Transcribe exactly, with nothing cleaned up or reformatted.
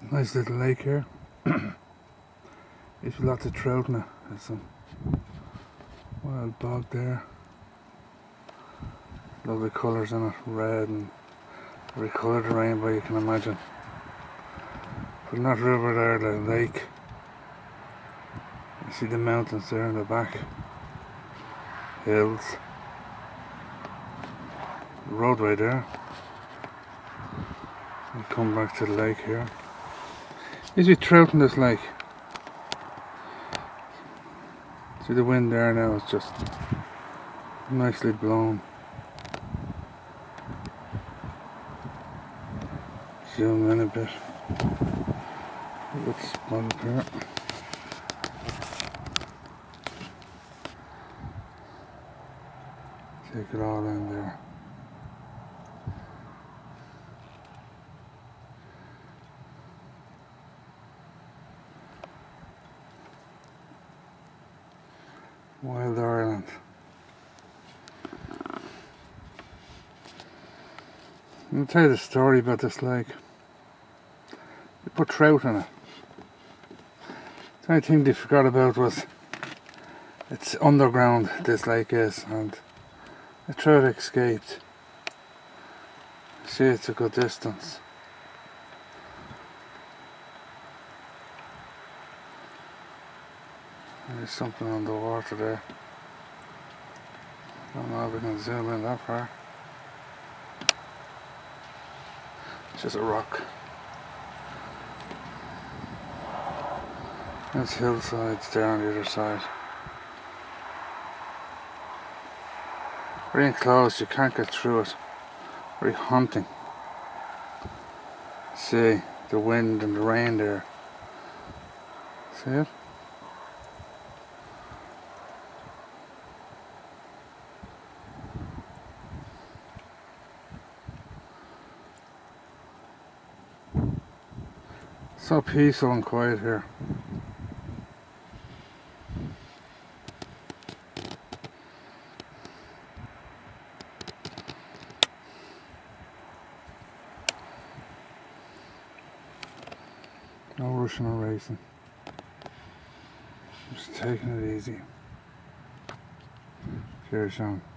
Nice little lake here. There's lots of trout in it. There's some wild bog there. Lovely colours in it, red and every colour of the rainbow you can imagine. But not river there, the lake. You see the mountains there in the back. Hills. The roadway there. You come back to the lake here. There's a trout in this lake. See the wind there now, it's just nicely blown. Zoom in a bit. A good spot up here. Take it all in there. Wild Ireland. I'll tell you the story about this lake. They put trout in it. The only thing they forgot about was it's underground, this lake is, and the trout escaped. See, it's a good distance. There's something on the water there. I don't know if we can zoom in that far. It's just a rock. There's hillsides there on the other side. Very enclosed, you can't get through it. Very haunting. See the wind and the rain there. See it? So peaceful and quiet here. No rushing or racing. Just taking it easy. Cheers, Sean.